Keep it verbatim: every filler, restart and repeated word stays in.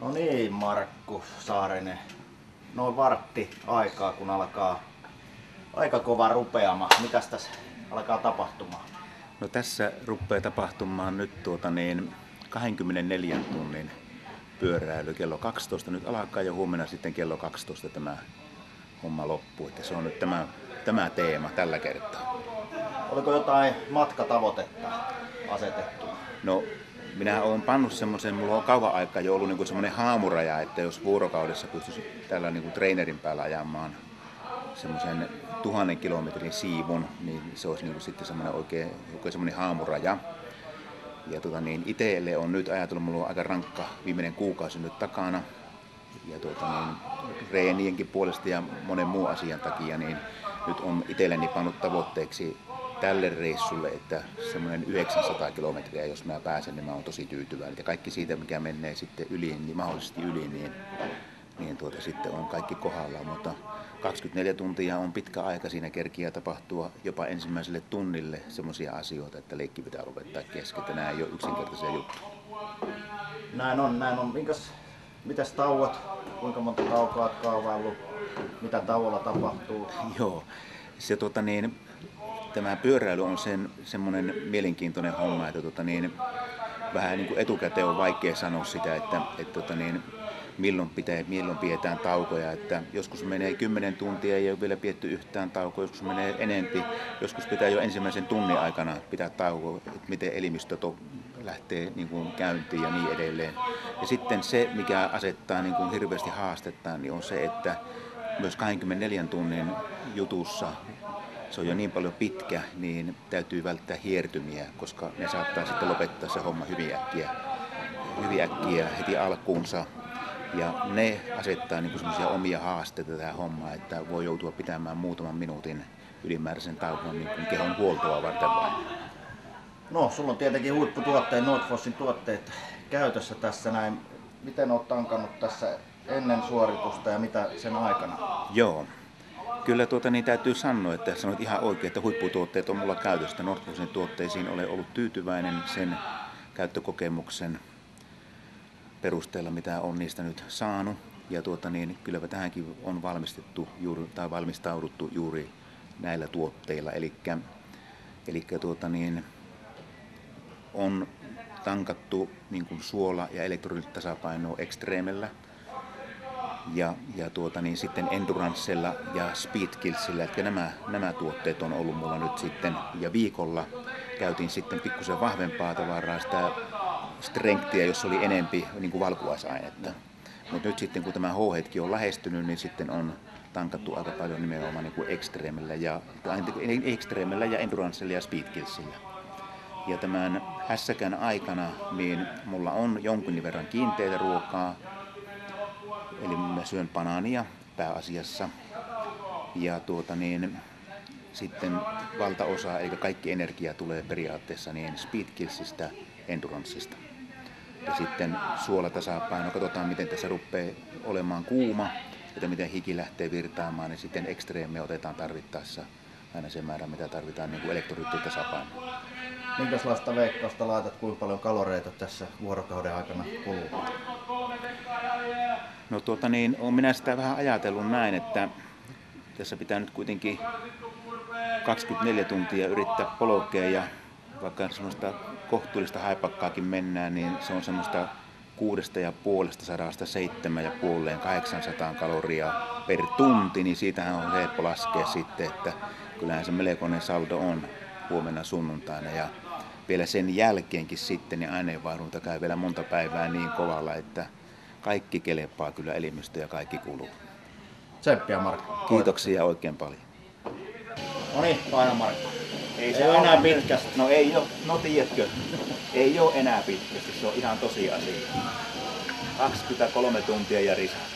No niin, Markku Saarinen. Noin vartti aikaa, kun alkaa aika kova rupeama. Mitäs tässä alkaa tapahtumaan? No tässä rupeaa tapahtumaan nyt tuota niin kaksikymmentäneljän tunnin pyöräily kello kaksitoista. Nyt alkaa ja huomenna sitten kello kaksitoista tämä homma loppuu. Että se on nyt tämä, tämä teema tällä kertaa. Oliko jotain matkatavoitetta asetettu? No minä olen pannut semmoisen, mulla on kauan aikaa jo ollut niin semmoinen haamuraja, että jos vuorokaudessa pystyisi tällä niin kuin trainerin päällä ajamaan semmoisen tuhannen kilometrin siivun, niin se olisi niin kuin sitten semmoinen oikein, oikein semmoinen haamuraja. Ja tuota niin, itselle on nyt ajatellut, mulla on aika rankka viimeinen kuukausi nyt takana. Ja tuota niin, reenienkin puolesta ja monen muun asian takia, niin nyt on itselleni pannut tavoitteeksi tälle reissulle, että semmoinen yhdeksänsataa kilometriä, jos mä pääsen, niin mä oon tosi tyytyväinen. Ja kaikki siitä, mikä menee sitten yli, niin mahdollisesti yli, niin, niin tuota, sitten on kaikki kohdallaan. Mutta kaksikymmentäneljä tuntia on pitkä aika, siinä kerkiä tapahtua jopa ensimmäiselle tunnille semmoisia asioita, että leikki pitää lopettaa kesken, että nämä ei ole yksinkertaisia juttuja. Näin on, näin on. Minkäs, mitäs tauot? Kuinka monta taukoa olet kaavaillut? Mitä tauolla tapahtuu? Joo, se tota niin, tämä pyöräily on sen, semmoinen mielenkiintoinen homma, että tota niin, vähän niin kuin etukäteen on vaikea sanoa sitä, että, että tota niin, milloin, pitää, milloin pidetään taukoja. Että joskus menee kymmenen tuntia, ei ole vielä pidetty yhtään taukoa, joskus menee enempi, joskus pitää jo ensimmäisen tunnin aikana pitää taukoa, että miten elimistö to, lähtee niin kuin käyntiin ja niin edelleen. Ja sitten se, mikä asettaa niin kuin hirveästi haastetta, niin on se, että myös kaksikymmentäneljän tunnin jutussa, se on jo niin paljon pitkä, niin täytyy välttää hiertymiä, koska ne saattaa sitten lopettaa se homma hyvin äkkiä, hyvin äkkiä heti alkuunsa. Ja ne asettaa niin semmoisia omia haasteita tähän hommaan, että voi joutua pitämään muutaman minuutin ylimääräisen tauon niin kuin kehon huoltoa varten vain. No, sulla on tietenkin huipputuotteet, Nordfossin tuotteet käytössä tässä näin. Miten olet tankannut tässä ennen suoritusta ja mitä sen aikana? Joo. Kyllä tuota, niin täytyy sanoa, että sanoit ihan oikein, että huipputuotteet on mulla käytössä. Nordfossin tuotteisiin olen ollut tyytyväinen sen käyttökokemuksen perusteella, mitä on niistä nyt saanut. Ja tuota, niin, kylläpä tähänkin on valmistettu juuri, tai valmistauduttu juuri näillä tuotteilla. Elikkä, elikkä tuota, niin, on tankattu niin kuin suola- ja elektrolyysitasapainoa Extremellä. Ja, ja tuota, niin sitten Endurancella ja Speedkillsillä, että nämä, nämä tuotteet on ollut mulla nyt sitten. Ja viikolla käytiin sitten pikkusen vahvempaa tavaraa, sitä strengthia, jossa oli enempi niin kuin valkuaisainetta. Mutta nyt sitten kun tämä H-hetki on lähestynyt, niin sitten on tankattu aika paljon nimenomaan niin kuin Extremellä ja, Extremellä ja Endurancella ja Speedkillsillä. Ja tämän hässäkän aikana niin mulla on jonkin verran kiinteitä ruokaa. Eli mä syön banaania pääasiassa. Ja tuota niin, sitten valtaosa, eikä kaikki energia tulee periaatteessa niin Speedkillsistä, Enduranceista. Ja sitten suolatasapaino, katsotaan miten tässä rupeaa olemaan kuuma, että miten hiki lähtee virtaamaan, niin sitten Extreme otetaan tarvittaessa aina sen määrän, mitä tarvitaan niin kuin elektrolyyttitasapainoon. Minkälaista veikkausta laitat, kuinka paljon kaloreita tässä vuorokauden aikana kuluu? No tuota niin, olen minä sitä vähän ajatellut näin, että tässä pitää nyt kuitenkin kaksikymmentäneljä tuntia yrittää polkea ja vaikka semmoista kohtuullista haipakkaakin mennään, niin se on semmoista kuudesta ja puolesta sadasta seitsemän ja puoleen kahdeksansataa kaloria per tunti, niin siitähän on helppo laskea sitten, että kyllähän se melkoinen saldo on huomenna sunnuntaina ja vielä sen jälkeenkin sitten niin aineenvaihdunta käy vielä monta päivää niin kovalla, että kaikki kelepaa kyllä elimistö ja kaikki kuluu. Tsemppiä, Markku. Kiitoksia oikein paljon. No niin, paina Markku. Ei se ole enää pitkästi. No ei ole, no tiedätkö, ei ole enää pitkästi, se on ihan tosi asia. kaksikymmentäkolme tuntia ja risat.